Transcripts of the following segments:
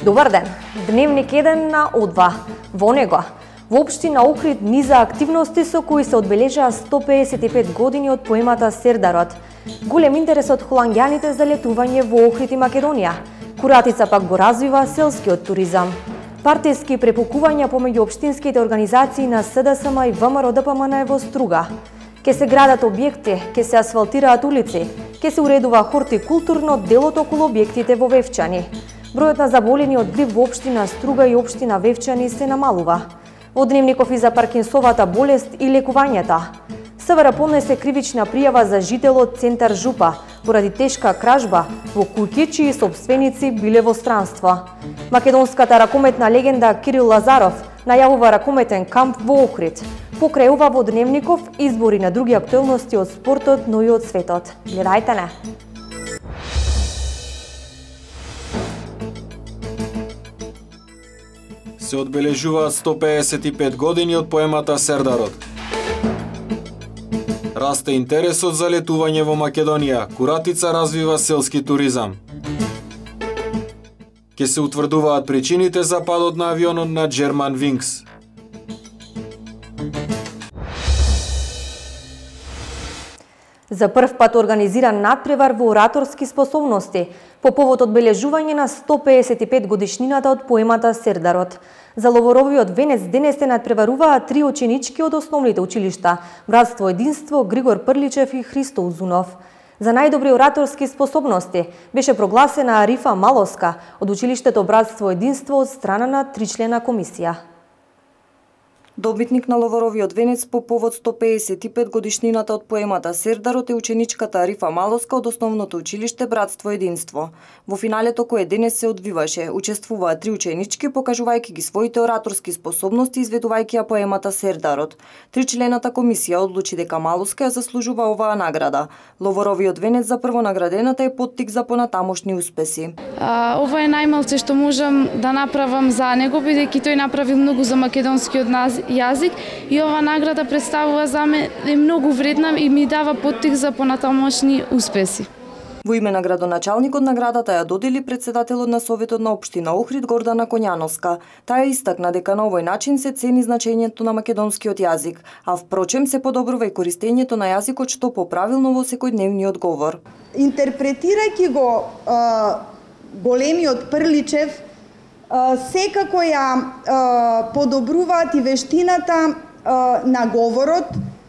Добар ден! Дневник 1 на О2. Во него, во општина Охрид низа активности со кои се одбележаа 155 години од поемата Сердарот. Голем интерес од холанѓаните за летување во Охрид и Македонија. Куратица пак го развива селскиот туризам. Партиски препукувања помеѓу општинските организации на СДСМ и ВМРО-ДПМН е во струга. Ке се градат објекти, ке се асфалтираат улици, ке се уредува хортикултурно делот околу објектите во Вевчани. Бројот на заболени од грип во општина Струга и општина Вевчани се намалува. Во дневников и за паркинсовата болест и лекувањата. СВР поднесе кривична пријава за жител од центар Жупа поради тешка кражба во куќи чии сопственици биле во странство. Македонската ракометна легенда Кирил Лазаров најавува ракометен камп во Охрид. Покрај ова во дневников избори на други актуелности од спортот, но и од светот. Гледајте не! Се одбележуваат 155 години од поемата Сердарот. Расте интересот за летување во Македонија. Куратица развива селски туризам. Ке се утврдуваат причините за падот на авионот на Germanwings. За прв пат организиран надпревар во ораторски способности по повод одбележување на 155 годишнината од поемата Сердарот. За ловоровиот венец денес се надпреваруваа 3 ученички од основните училишта Братство Единство, Григор Прличев и Христо Узунов. За најдобри ораторски способности беше прогласена Арифа Малоска од училиштето Братство Единство од страна на тричлена комисија. Добитник на ловоровиот венец по повод 155 годишнината од поемата Сердарот е ученичката Арифа Малоска од основното училиште Братство Единство. Во финалето кое денес се одвиваше, учествуваа 3 ученички покажувајќи ги своите ораторски способности изведувајќи ја поемата Сердарот. Тричлената комисија одлучи дека Малоска ја заслужува оваа награда. Ловоровиот венец за првонаградената е поттик за понатамошни успеси. Ова е најмалце што можам да направам за него, бидејќи тој направи многу за македонскиот јазик и ова награда представува за мене многу вредна и ми дава поттик за понатамошни успеси. Во име на градоначалникот наградата ја додели председателот на Советот на општина Охрид Гордана Коњановска. Таа истакна дека на овој начин се цени значењето на македонскиот јазик, а впрочем се подобрува и користењето на јазикот што поправилно во секојдневниот говор. Интерпретирајќи го големиот Прличев, секако ја подобруваат и вештината на говорот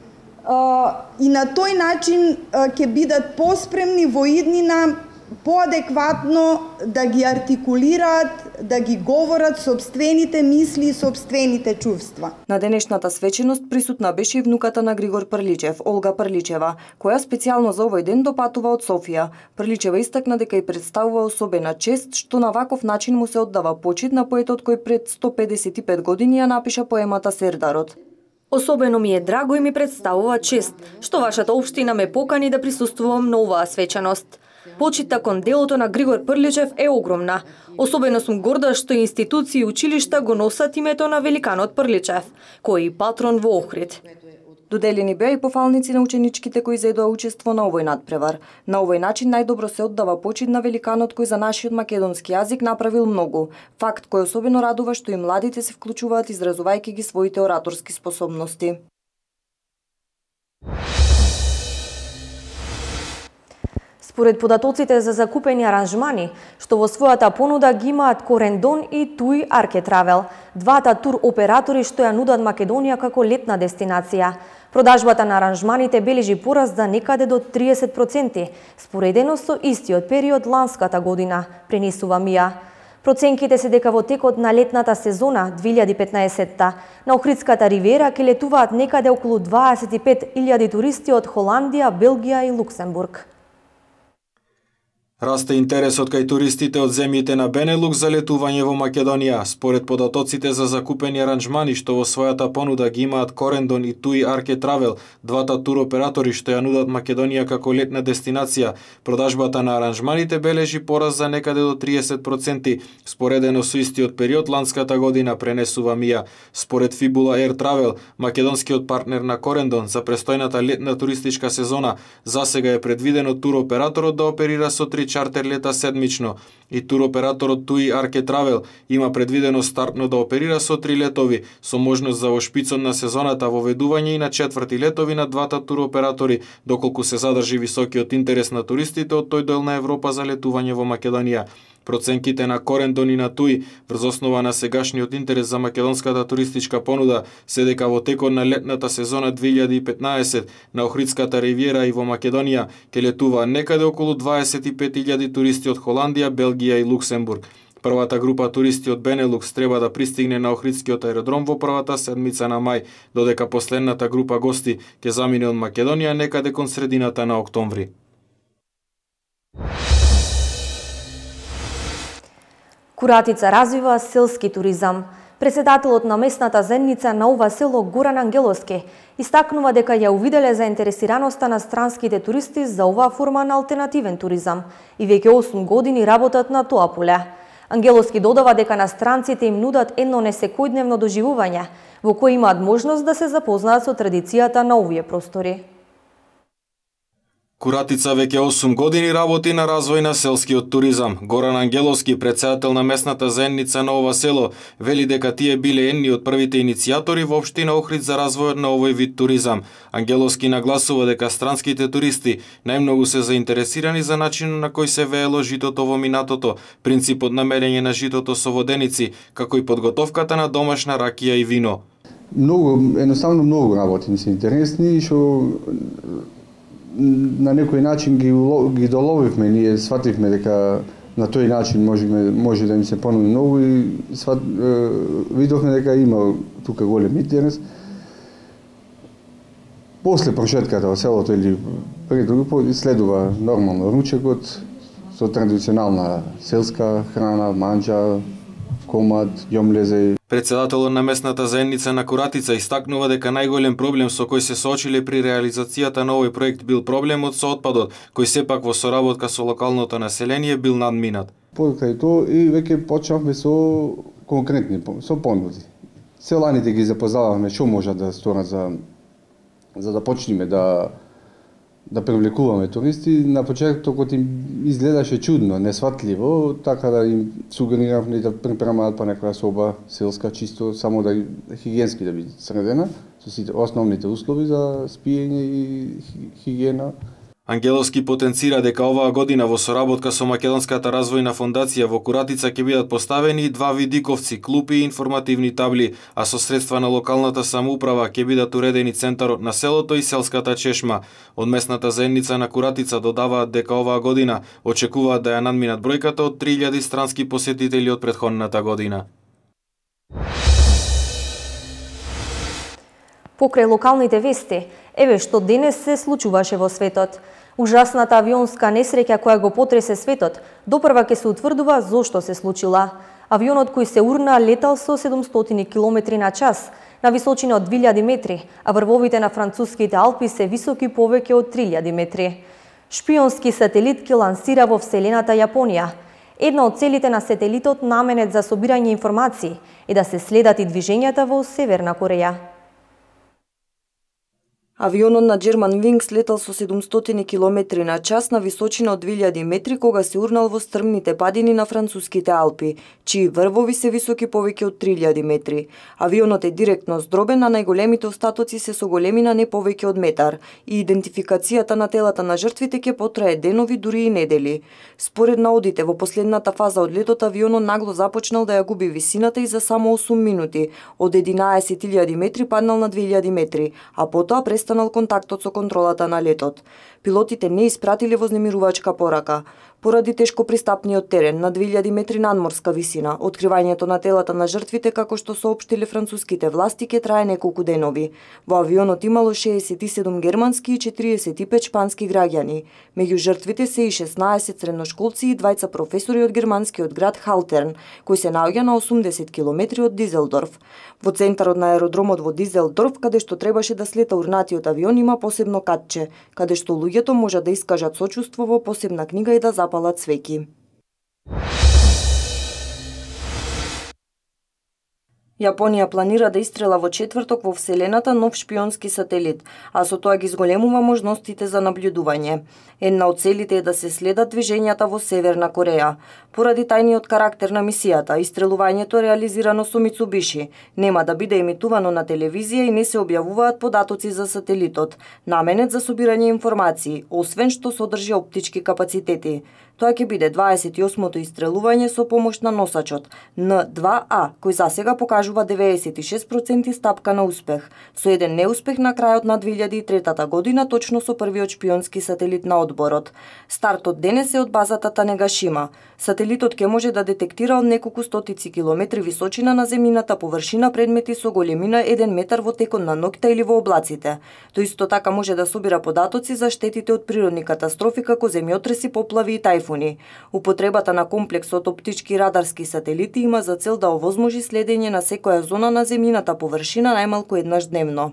и на тој начин ќе бидат поспремни во иднина поадекватно да ги артикулираат, да ги говорат сопствените мисли и сопствените чувства. На денешната свеченост присутна беше и внуката на Григор Прличев, Олга Прличева, која специјално за овој ден допатува од Софија. Прличева истакна дека и представува особена чест што на ваков начин му се оддава почит на поетот кој пред 155 години ја напиша поемата Сердарот. Особено ми е драго и ми представува чест што вашата општина ме покани да присуствувам на оваа свечаност. Почита кон делото на Григор Прличев е огромна. Особено сум горда што институции и училишта го носат името на великанот Прличев, кој е патрон во Охрид. Доделени беа и пофалници на ученичките кои заедоа учество на овој надпревар. На овој начин најдобро се оддава почит на великанот кој за нашиот македонски јазик направил многу. Факт кој особено радува што и младите се вклучуваат изразувајќи ги своите ораторски способности. Според податоците за закупени аранжмани, што во својата понуда ги имаат Корендон и TUI Аркетравел, двата тур оператори што ја нудат Македонија како летна дестинација. Продажбата на аранжманите бележи пораст за некаде до 30%, споредено со истиот период ланската година, пренесува МИА. Проценките се дека во текот на летната сезона 2015 на Охридската ривера ќе летуваат некаде околу 25.000 туристи од Холандија, Белгија и Луксембург. Расте интересот кај туристите од земјите на Бенелукс за летување во Македонија. Според податоците за закупени аранжмани што во својата понуда ги имаат Корендон и TUI Аркетравел, двата туроператори што ја нудат Македонија како летна дестинација, продажбата на аранжманите бележи пораст за некаде до 30%, споредено со истиот период ланската година, пренесува МИА. Според Fibula Air Travel, македонскиот партнер на Корендон, за престојната летна туристичка сезона, засега е предвидено туроператорот да оперира со 3 4 чартер лета седмично и туроператорот TUI Arke Travel има предвидено стартно да оперира со 3 летови, со можност за во шпицот на сезоната воведување и на 4 летови на двата туроператори, доколку се задржи високиот интерес на туристите од тој дел на Европа за летување во Македонија. Проценките на Корендон и на TUI, врз основа на сегашниот интерес за македонската туристичка понуда, се дека во текот на летната сезона 2015 на Охридската ривиера и во Македонија ќе летува некаде околу 25.000 туристи од Холандија, Белгија и Луксембург. Првата група туристи од Бенелукс треба да пристигне на Охридскиот аеродром во првата седмица на мај, додека последната група гости ќе замине од Македонија некаде кон средината на октомври. Куратица развива селски туризам. Председателот на местната заедница на ова село Горан Ангеловски истакнува дека ја увиделе заинтересираноста на странските туристи за оваа форма на алтернативен туризам и веќе 8 години работат на тоа поле. Ангеловски додава дека на странците им нудат едно несекојдневно доживување во кое имаат можност да се запознаат со традицијата на овие простори. Куратица веќе 8 години работи на развој на селскиот туризам. Горан Ангеловски, председател на местната заедница на ова село, вели дека тие биле едни од првите иницијатори во општина Охрид за развојот на овој вид туризам. Ангеловски нагласува дека странските туристи најмногу се заинтересирани за начинот на кој се веело житото во минатото, принципот на мерење на житото со воденици, како и подготовката на домашна ракија и вино. Едноставно многу работи ми се интересни, што на некој начин ги доловивме, ние свативме дека на тој начин може да им се понуди многу и видовме дека има тука голем интерес. После прошетката во селото или пред следува нормално ручекот со традиционална селска храна, манџа, комад, јомлезе. Председателот на местната заедница на Куратица истакнува дека најголем проблем со кој се соочиле при реализацијата на овој проект бил проблемот со отпадот, кој сепак во соработка со локалното население бил надминат. Покрај тоа и веќе почнавме со конкретни со понуди. Селаните ги запознаваме што можат да сторат за да почнеме да привлекуваме туристи. На почетокот им изгледаше чудно, несватливо, така да им сугериравме да припремаат па некоја соба селска, чисто само да хигиенски да биде средена, со сите основните услови за спиење и хигиена. Ангеловски потенцира дека оваа година во соработка со Македонската развојна фондација во Куратица ќе бидат поставени 2 видиковци, клупи и информативни табли, а со средства на локалната самоуправа ќе бидат уредени центарот на селото и селската чешма. Од местната заедница на Куратица додаваат дека оваа година очекуваат да ја надминат бројката од 3000 странски посетители од претходната година. Покрај локалните вести, еве што денес се случуваше во светот. Ужасната авионска несреќа која го потресе светот, допрва ќе се утврдува зошто се случила. Авионот кој се урна летал со 700 км на час, на височина од 2000 метри, а врвовите на француските Алпи се високи повеќе од 3000 метри. Шпионски сателит ќе лансира во вселената Јапонија. Една од целите на сателитот наменет за собирање информации е да се следат и движењата во Северна Кореја. Авионот на Germanwings летал со 700 км на час на височина од 2000 метри кога се урнал во стрмните падини на француските Алпи, чии врвови се високи повеќе од 3000 метри. Авионот е директно здробен, а најголемите остатоци се со големина не повеќе од метар и идентификацијата на телата на жртвите ќе потрае денови, дури и недели. Според наодите, во последната фаза од летот авионот нагло започнал да ја губи висината и за само 8 минути, од 11.000 метри паднал на 2000 метри, а потоа престанал контактот со контролата на летот. Пилотите не испратиле вознемирувачка порака. Поради тешкопристапниот терен на 2000 метри надморска висина, откривањето на телата на жртвите, како што соопштиле француските власти, ќе трае неколку денови. Во авионот имало 67 германски и 45 шпански граѓани. Меѓу жртвите се и 16 средношколци и 2 професори од германскиот град Халтерн, кој се наоѓа на 80 км од Дизелдорф. Во центарот на аеродромот во Дизелдорф, каде што требаше да слета урнатиот авион, има посебно катче, каде што луѓето можат да искажат сочувство во посебна книга и да запалат свеќи. Јапонија планира да истрела во четврток во Вселената нов шпионски сателит, а со тоа ги зголемува можностите за наблюдување. Една од целите е да се следат движењата во Северна Кореја. Поради тајниот карактер на мисијата, истрелувањето реализирано со Мицубиши нема да биде емитувано на телевизија и не се објавуваат податоци за сателитот, наменет за собирање информации, освен што содржи оптички капацитети. Тоа ќе биде 28-то истрелување со помош на носачот N2A, кој засега покажува 96% стапка на успех, со еден неуспех на крајот на 2003 година, точно со првиот шпионски сателит на одборот. Стартот денес е од базата Танегашима. Сателитот ќе може да детектира од неколку стотици километри височина на земјината површина предмети со големина 1 метар во текот на ноќта или во облаците. Тој исто така може да собира податоци за штетите од природни катастрофи како земјотреси, поплави и тајфуни. Употребата на комплекс од оптички радарски сателити има за цел да овозможи следење на секоја зона на земјината површина најмалку еднаш дневно.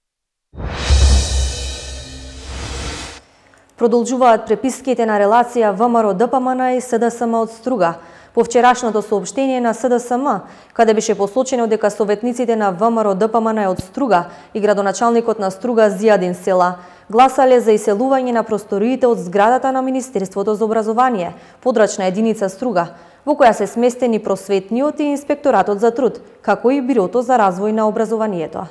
Продолжуваат преписките на релација ВМРО-ДПМН и СДСМ од Струга. По вчерашното соопштение на СДСМ, каде беше посочено дека советниците на ВМРО-ДПМН од Струга и градоначалникот на Струга Зијадин Села гласале за иселување на просториите од зградата на Министерството за образование, подрачна единица Струга, во која се сместени просветниот и инспекторатот за труд, како и Бирото за развој на образованието.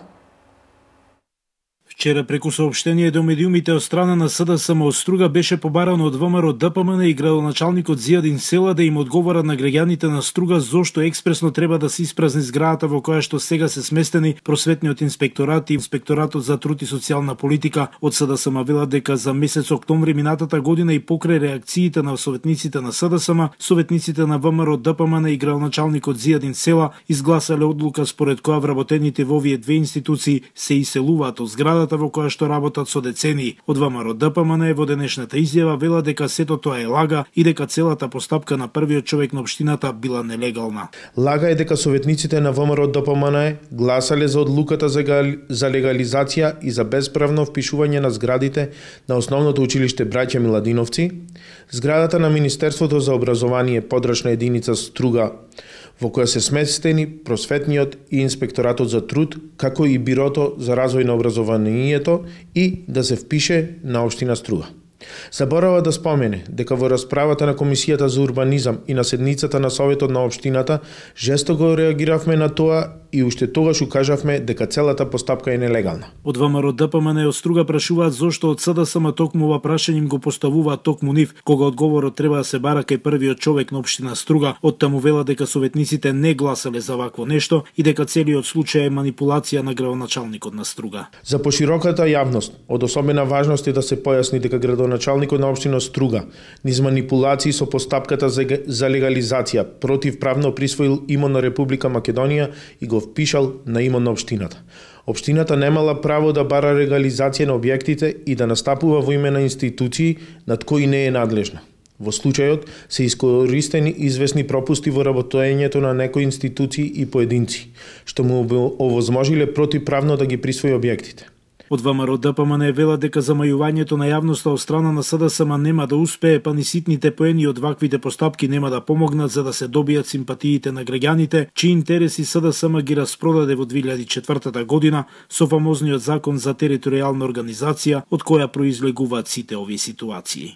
Вчера преку соопштение до медиумите од страна на СДСМ од Струга беше побарано од ВМРО-ДПМН и градоначалникот Зијадин Села да им одговорат на граѓаните на Струга зошто експресно треба да се испразни зградата во која што сега се сместени просветниот инспекторат и инспекторатот за труд и социјална политика. Од СДСМ велат дека за месец октомври минатата година и покрај реакциите на советниците на СДСМ, советниците на ВМРО-ДПМН и градоначалникот Зијадин Села изгласале одлука според која вработените во овие две институции се иселуваат од зградата во која што работат со децении. Од ВМРО-ДПМН во денешната изјава вела дека сето тоа е лага и дека целата постапка на првиот човек на општината била нелегална. Лага е дека советниците на ВМРО-ДПМН гласале за одлуката за легализација и за безправно впишување на зградите на основното училиште Браќа Миладиновци, зградата на Министерството за образование подрачна единица Струга, во која се сместени просветниот и инспекторатот за труд, како и Бирото за развој на образованието и да се впише на општина Струга. Заборава да спомене дека во расправата на Комисијата за урбанизам и на седницата на Советот на општината жестоко реагиравме на тоа и уште тогаш укажавме дека целата постапка е нелегална. Од ВМРО-ДПМН од Струга прашуваат зошто од СДСМ токму ова прашање им го поставуваат токму нив, кога одговорот треба да се бара кај првиот човек на општина Струга. Од таму вела дека советниците не гласале за вакво нешто и дека целиот случај е манипулација на градоначалникот на Струга. За пошироката јавност од особена важност е да се појасни дека градоначалникот на општина Струга низ манипулации со постапката за легализација противправно присвоил имот на Република Македонија и го впишал на имот на општината. Општината немала право да бара легализација на објектите и да настапува во име на институции над кои не е надлежна. Во случајот се искористени известни пропусти во работењето на некои институции и поединци, што му овозможиле противправно да ги присвои објектите. Од ВМРО-ДПМН вела дека замајувањето на јавноста од страна на СДСМ нема да успее, па ни ситните поени од ваквите постапки нема да помогнат за да се добијат симпатиите на граѓаните, чии интереси СДСМ ги распродаде во 2004 година со фамозниот закон за територијална организација, од која произлегуваат сите овие ситуации.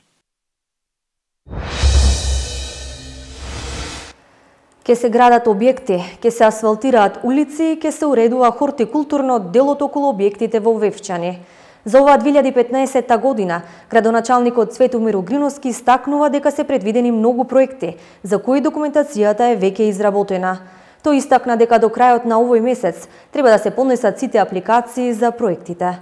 Ке се градат објекти, ке се асфалтираат улици и ке се уредува хортикултурно делот околу објектите во Вевчани. За оваа 2015 година, градоначалникот Цветомир Угриновски истакнува дека се предвидени многу проекти, за кои документацијата е веќе изработена. Тој истакна дека до крајот на овој месец треба да се поднесат сите апликации за проектите.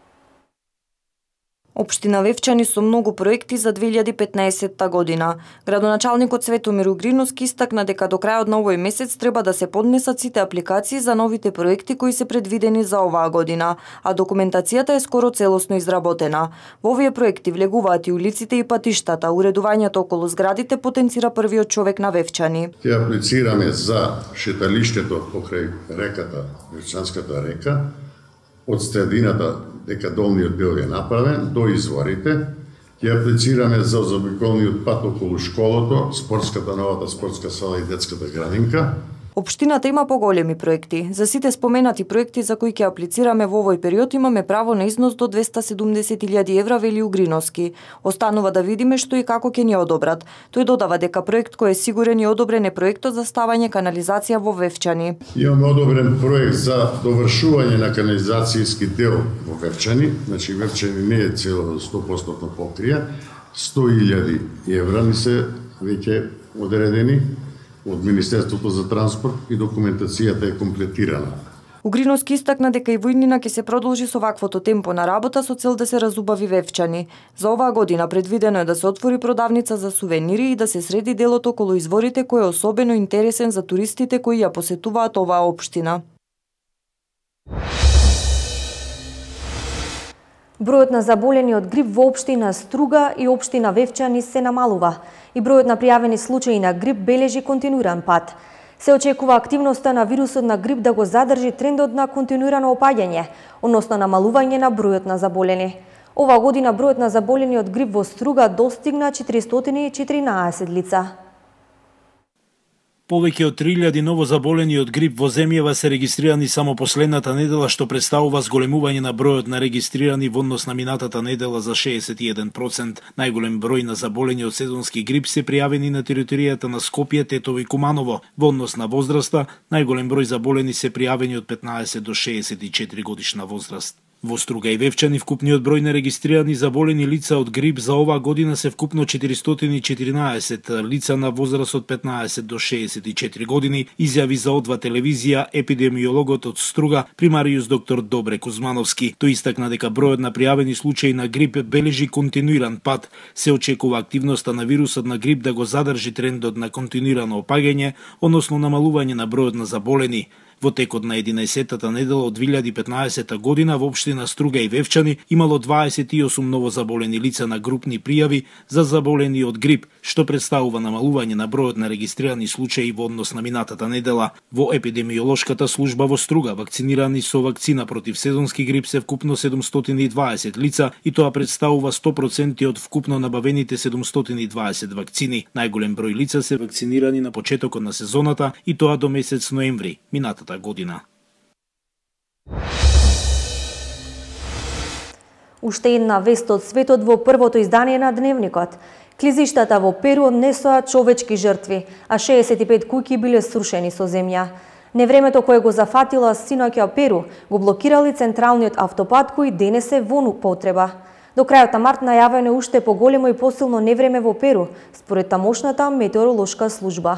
Општина Вевчани со многу проекти за 2015 година. Градоначалникот Цветомир Угриновски истакна дека до крајот на овој месец треба да се поднесат сите апликации за новите проекти кои се предвидени за оваа година, а документацијата е скоро целосно изработена. Во овие проекти влегуваат и улиците и патиштата, уредувањето околу зградите потенцира првиот човек на Вевчани. Ќе аплицираме за шеталиштето покрај реката, Вевчанската река, од средината дека долниот дел е направен до изворите. Ќе аплицираме за заобиколниот пат околу школото, новата спортска сала и детската градинка. Општината има поголеми проекти. За сите споменати проекти за кои ќе аплицираме во овој период имаме право на износ до 270.000 евра, вели Угриновски. Останува да видиме што и како ќе ни одобрат. Тој додава дека проект кој е сигурен и одобрен е проектот за ставање канализација во Вевчани. Имаме одобрен проект за довршување на канализацијски дел во Вевчани, значи Вевчани не е цело 100% покрија, 100.000 евра ни се веќе одредени од Министерството за транспорт и документацијата е комплетирана. Угриновски истакна дека и во иднина ќе се продолжи со ваквото темпо на работа со цел да се разубави Вевчани. За оваа година предвидено е да се отвори продавница за сувенири и да се среди делот околу изворите кој е особено интересен за туристите кои ја посетуваат оваа општина. Бројот на заболени од грип во општина Струга и општина Вевчани се намалува и бројот на пријавени случаи на грип бележи континуиран пат. Се очекува активноста на вирусот на грип да го задржи трендот на континуирано опаѓање, односно намалување на бројот на заболени. Оваа година бројот на заболени од грип во Струга достигна 414 лица. Повеќе од 3000 ново заболени од грип во земјава се регистрирани само последната недела, што представува зголемување на бројот на регистрирани во однос на минатата недела за 61%. Најголем број на заболени од сезонски грип се пријавени на територијата на Скопје, Тетово и Куманово. Во однос на возраста, најголем број заболени се пријавени од 15 до 64 годишна возраст. Во Струга и Вевчани вкупниот број на регистрирани заболени лица од грип за оваа година се вкупно 414 лица на возраст од 15 до 64 години, изјави за О2 телевизија епидемиологот од Струга, примариус доктор Добре Кузмановски. Тој истакна дека бројот на пријавени случаи на грип бележи континуиран пат. Се очекува активноста на вирусот на грип да го задржи трендот на континуирано опаѓање, односно намалување на бројот на заболени. Во текот на 11-тата недела од 2015 година во општина Струга и Вевчани имало 28 ново заболени лица на групни пријави за заболени од грип, што представува намалување на бројот на регистрирани случаи во однос на минатата недела. Во епидемиолошката служба во Струга вакцинирани со вакцина против сезонски грип се вкупно 720 лица и тоа представува 100% од вкупно набавените 720 вакцини. Најголем број лица се вакцинирани на почетокот на сезоната и тоа до месец ноември минатата година. Уште една вест од светот во првото издание на Дневникот. Клизиштата во Перу однесоа човечки жртви, а 65 куќи биле срушени со земја. Невремето кое го зафатила синоќа Перу го блокирали централниот автопат кој денес е во употреба. До крајот на март најавено уште поголемо и посилно невреме во Перу, според тамошната метеоролошка служба.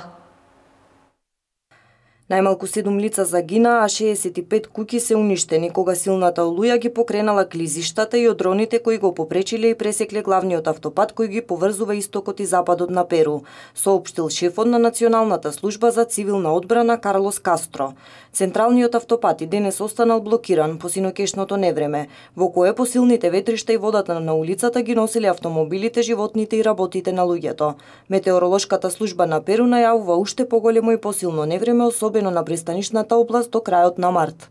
Најмалку 7 лица загина, а 65 куќи се уништени кога силната олуја ги покренала клизиштата и одроните кои го попречиле и пресекле главниот автопат кој ги поврзува истокот и западот на Перу, соопштил шефот на Националната служба за цивилна одбрана Карлос Кастро. Централниот автопат и денес останал блокиран по синоќешното невреме, во кое по силните ветришта и водата на улицата ги носиле автомобилите, животните и работите на луѓето. Метеоролошката служба на Перу најавува уште поголемо и посилно невреме, особено на пристанишната област до крајот на март.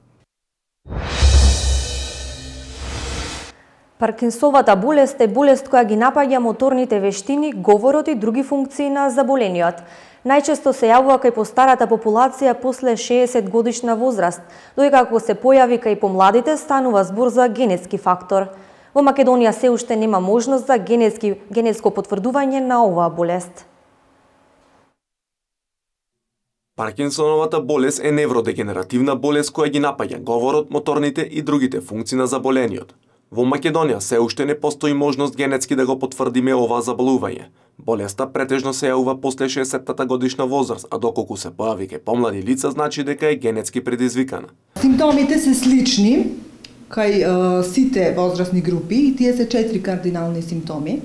Паркинсовата болест е болест која ги напаѓа моторните вештини, говорот и други функции на заболениот. Најчесто се јавува кај постарата популација после 60 годишна возраст, додека ако се појави кај помладите станува збор за генетски фактор. Во Македонија се уште нема можност за генетско потврдување на оваа болест. Паркинсоновата болест е невродегенеративна болест која ги напаѓа говорот, моторните и другите функции на заболениот. Во Македонија се уште не постои можност генетски да го потврдиме оваа заболување. Болеста претежно се јавува после 60-тата годишна возраст, а доколку се појави кај помлади лица, значи дека е генетски предизвикана. Симптомите се слични кај сите возрастни групи и тие се 4 кардинални симптоми.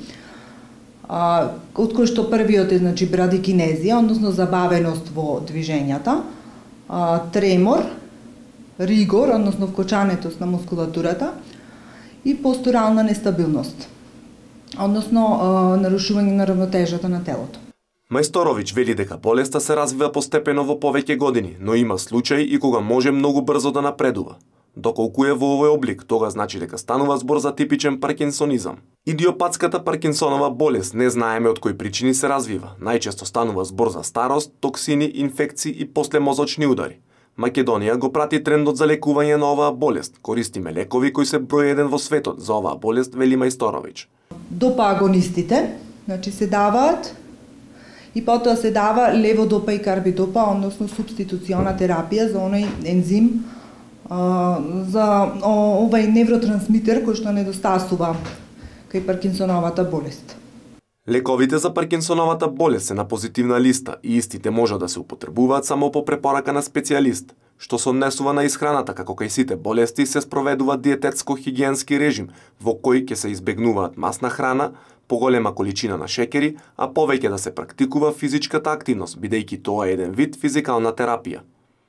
Од кој што првиот е брадикинезија, односно забавеност во движењата, тремор, ригор, односно вкочанетост на мускулатурата и постурална нестабилност, односно нарушување на равнотежата на телото. Мајсторовиќ вели дека болеста се развива постепено во повеќе години, но има случаи и кога може многу брзо да напредува. Доколку е во овој облик, тога значи дека станува збор за типичен паркинсонизам. Идиопатската паркинсонова болест не знаеме од кои причини се развива. Најчесто станува збор за старост, токсини, инфекции и послемозочни удари. Македонија го прати трендот за лекување на оваа болест. Користиме лекови кои се број 1 во светот за оваа болест, вели Мајсторовиќ. Допа агонистите, значи се даваат и потоа се дава леводопа и карбидопа, односно субституциона терапија за оној ензим, за овај невротрансмитер кој што недостасува кај паркинсоновата болест. Лековите за паркинсоновата болест се на позитивна листа и истите може да се употребуваат само по препорака на специјалист, што се однесува на исхраната, како кај сите болести се спроведува диететско-хигиенски режим, во кој ќе се избегнуваат масна храна, поголема количина на шекери, а повеќе да се практикува физичката активност, бидејќи тоа е еден вид физикална терапија.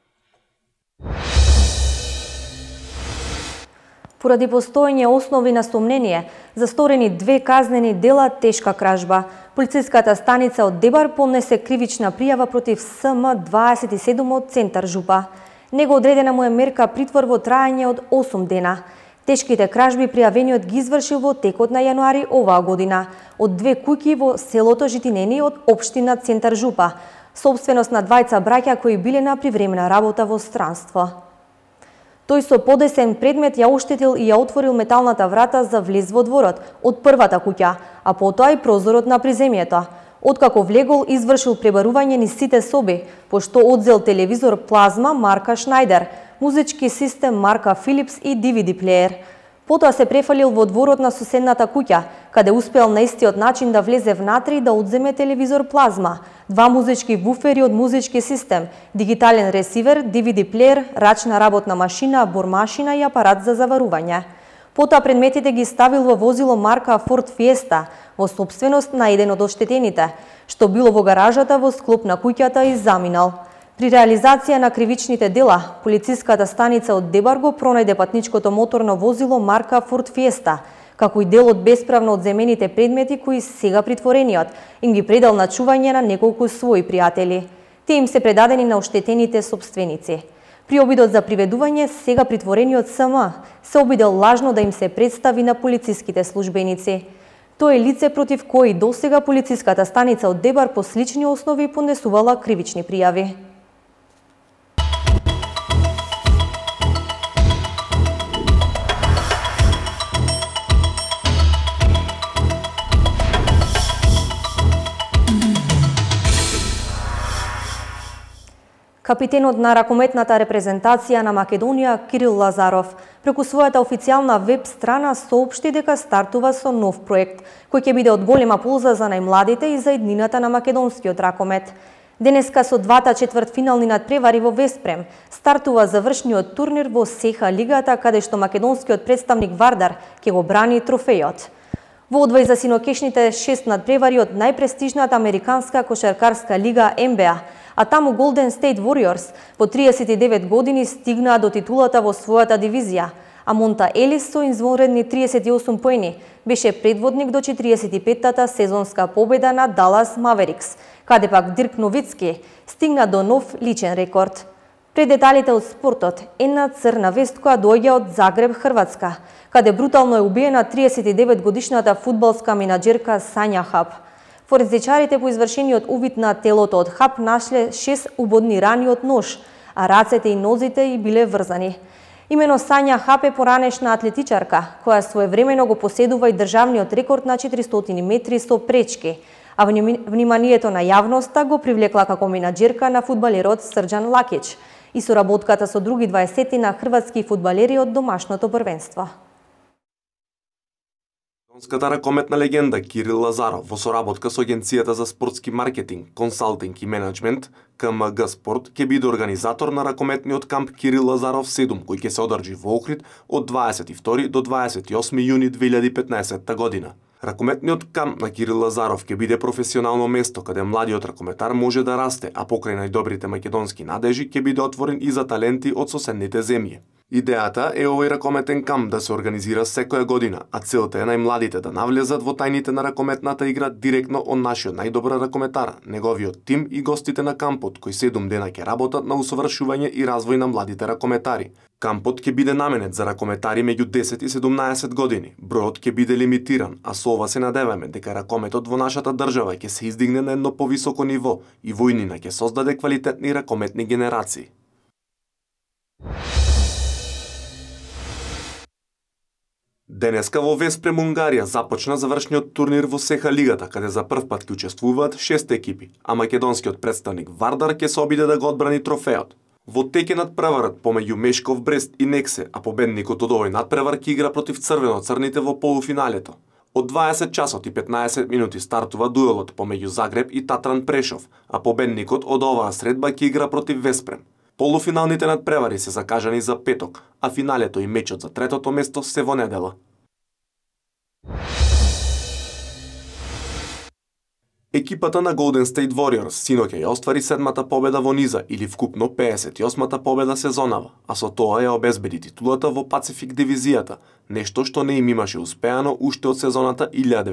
Поради постоење основи на сомнение за сторени 2 казнени дела тешка кражба, полициската станица од Дебар поднесе кривична пријава против СМ27 од Центар Жупа. Него одредена му е мерка притвор во траење од 8 дена. Тешките кражби пријавениот ги извршил во текот на јануари оваа година од 2 куќи во селото Житинени од општина Центар Жупа, сопственост на двајца браќа кои биле на привремена работа во странство. Тој со подесен предмет ја оштетил и ја отворил металната врата за влез во дворот од првата куќа, а потоа и прозорот на приземјето. Откако влегол, извршил пребарување низ сите соби, пошто одзел телевизор плазма марка Шнајдер, музички систем марка Филипс и DVD плеер. Потоа се префалил во дворот на соседната куќа, каде успел на истиот начин да влезе внатре и да одземе телевизор плазма, 2 музички буфери од музички систем, дигитален ресивер, DVD плеер, рачна работна машина, бормашина и апарат за заварување. Потоа предметите ги ставил во возило марка Ford Fiesta, во сопственост на еден од оштетените, што било во гаражата во склоп на куќата и заминал. При реализација на кривичните дела, полициската станица од Дебар го пронајде патничкото моторно возило марка Ford Fiesta, како и дел од бесправно одземените предмети кои сега притворениот им ги предал на чување на неколку своји пријатели. Те им се предадени на оштетените сопственици. При обидот за приведување, сега притворениот СМ се обидел лажно да им се представи на полициските службеници. Тој е лице против кој досега полициската станица од Дебар по слични основи поднесувала кривични пријави. Капитенот на ракометната репрезентација на Македонија Кирил Лазаров преку својата официјална веб страна соопшти дека стартува со нов проект кој ќе биде од голема полза за најмладите и за иднината на македонскиот ракомет. Денеска со двата четвртфинални надпревари во Веспрем стартува завршниот турнир во СЕХА лигата каде што македонскиот представник Вардар ќе го брани трофејот. Во одвој за синокешните 6 надпревари од најпрестижната американска кошаркарска лига NBA, а таму Golden State Warriors по 39 години стигнаа до титулата во својата дивизија, а Монта Елис со извонредни 38 поени беше предводник до 45-тата сезонска победа на Далас Маверикс, каде пак Дирк Новицки стигна до нов личен рекорд. Пред деталите од спортот, една црна вест која доаѓа од Загреб, Хрватска, каде брутално е убиена 39-годишната фудбалска менаџерка Сања Хап. Форензичарите по извршениот увид на телото од Хап нашле 6 убодни рани од нож, а рацете и нозите и биле врзани. Имено Сања Хап е поранешна атлетичарка, која своевремено го поседува и државниот рекорд на 400 метри со пречки, а вниманието на јавноста го привлекла како менаџерка на фудбалерот Срџан Лакич и соработката со други 20 на хрватски фудбалери од домашното првенство. Македонската ракометна легенда Кирил Лазаров во соработка со Агенцијата за спортски маркетинг, консалтинг и менеджмент КМГ Спорт ќе биде организатор на ракометниот камп Кирил Лазаров 7, кој ќе се одржи во Охрид од 22 до 28 јуни 2015 година. Ракометниот камп на Кирил Лазаров ќе биде професионално место каде младиот ракометар може да расте, а покрај најдобрите македонски надежи ќе биде отворен и за таленти од соседните земји. Идејата е овој ракометен камп да се организира секоја година, а целта е најмладите да навлезат во тајните на ракометната игра директно од нашиот најдобар ракометар, неговиот тим и гостите на кампот, кои 7 дена ќе работат на усовршување и развој на младите ракометари. Кампот ќе биде наменет за ракометари меѓу 10 и 17 години. Бројот ќе биде лимитиран, а со ова се надеваме дека ракометот во нашата држава ќе се издигне на едно повисоко ниво и војнина ќе создаде квалитетни ракометни генерации. Денеска во Веспрем, Унгарија, започна завршниот турнир во СЕХА лигата, каде за прв пат ќе учествуваат 6 екипи, а македонскиот представник Вардар ќе се обиде да го одбрани трофеот. Во тек е надпреварот помеѓу Мешков Брест и Нексе, а победникот од овој надпревар ќе игра против црвено-црните во полуфиналето. Од 20 часот и 15 минути стартува дуелот помеѓу Загреб и Татран Прешов, а победникот од оваа средба ќе игра против Веспрем. Полуфиналните надпревари се закажани за петок, а финалето и мечот за третото место се во недела. Екипата на Golden State Warriors синоќа ја оствари 7-та победа во низа или вкупно 58-та победа сезонава, а со тоа ја обезбеди титулата во Пацифик дивизијата, нешто што не им имаше успеано уште од сезоната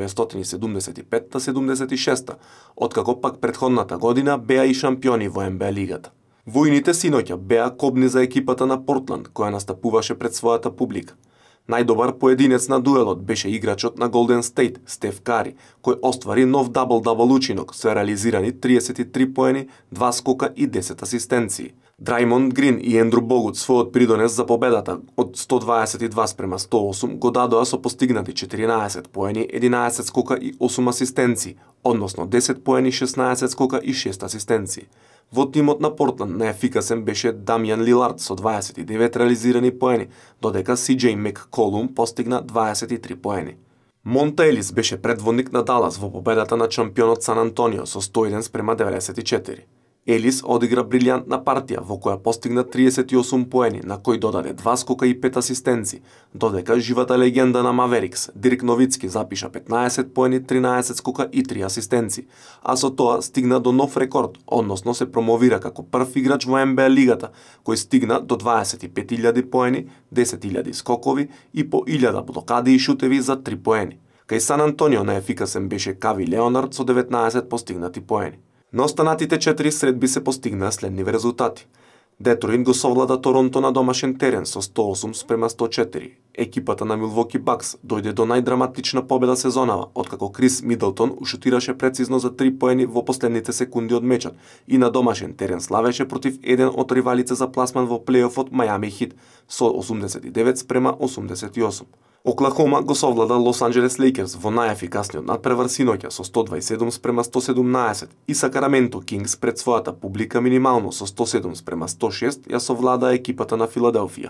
1975-76, откако пак претходната година беа и шампиони во НБА лигата. Војните синоќа беа кобни за екипата на Портланд, која настапуваше пред својата публика. Најдобар поединец на дуелот беше играчот на Golden State, Стеф Кари, кој оствари нов дабл-дабл учинок со реализирани 33 поени, 2 скока и 10 асистенции. Драймонд Грин и Ендру Богут својот придонес за победата од 122:108 го дадоа со постигнати 14 поени, 11 скока и 8 асистенции, односно 10 поени, 16 скока и 6 асистенции. Во тимот на Портланд најефикасен беше Дамјан Лилард со 29 реализирани поени, додека Сиџеј Мекколум постигна 23 поени. Монта Елис беше предводник на Далас во победата на шампионот Сан Антонио со 101:94. Елис одигра брилјантна партија во која постигна 38 поени, на кој додаде 2 скока и 5 асистенции, додека живата легенда на Маверикс, Дирк Новицки, запиша 15 поени, 13 скока и 3 асистенции, а со тоа стигна до нов рекорд, односно се промовира како прв играч во НБА лигата, кој стигна до 25.000 поени, 10.000 скокови и по 1000 блокади и шутеви за 3 поени. Кај Сан Антонио најефикасен беше Кави Леонард со 19 постигнати поени. На останатите 4 средби се постигнаа следниви резултати. Детройт го совлада Торонто на домашен терен со 108:104. Екипата на Милвоки Бакс дојде до најдраматична победа сезонава, откако Крис Мидлтон ушутираше прецизно за 3 поени во последните секунди од мечот и на домашен терен славеше против еден од ривалите за пласман во плејофот Мајами Хит со 89:88. Оклахома го совлада Лос Анџелес Лейкерс во најефикасниот надпревар синоќа со 127:117 и Сакраменто Кингс пред својата публика минимално со 107:106 ја совлада екипата на Филаделфија.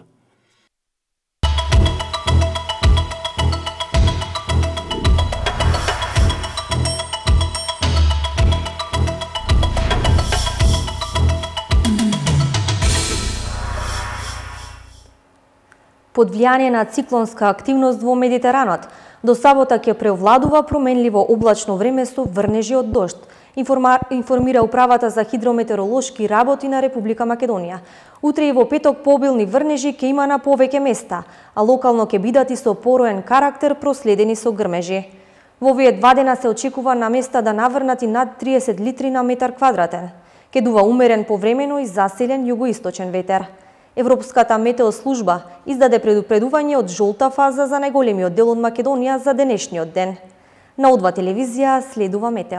Под влијание на циклонска активност во Медитеранот, до сабота ќе преовладува променливо облачно време со врнежи од дожд, информира Управата за хидрометеоролошки работи на Република Македонија. Утре и во петок пообилни врнежи ќе има на повеќе места, а локално ќе бидат и со пороен карактер проследени со грмежи. Во овие 2 дена се очекува на места да наврнат и над 30 литри на метар квадратен. Ќе дува умерен повремено и заселен југоисточен ветер. Европската метеослужба издаде предупредување од жолта фаза за најголемиот дел од Македонија за денешниот ден. На О2 телевизија следува метео.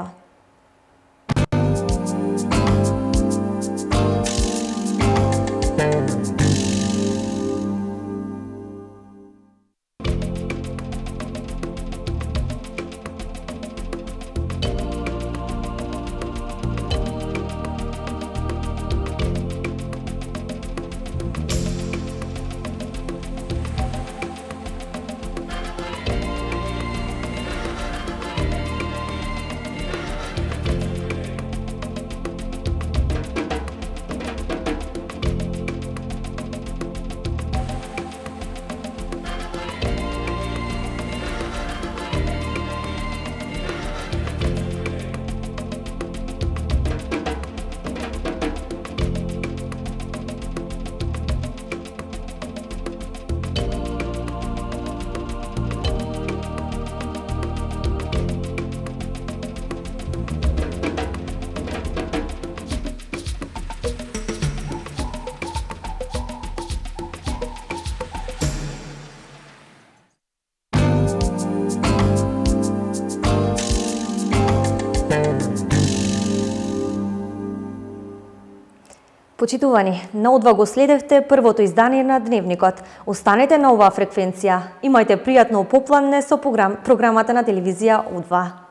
Почитувани, на О2 го следевте првото издание на Дневникот. Останете на оваа фреквенција. Имајте пријатно попланне со програмата на телевизија О2.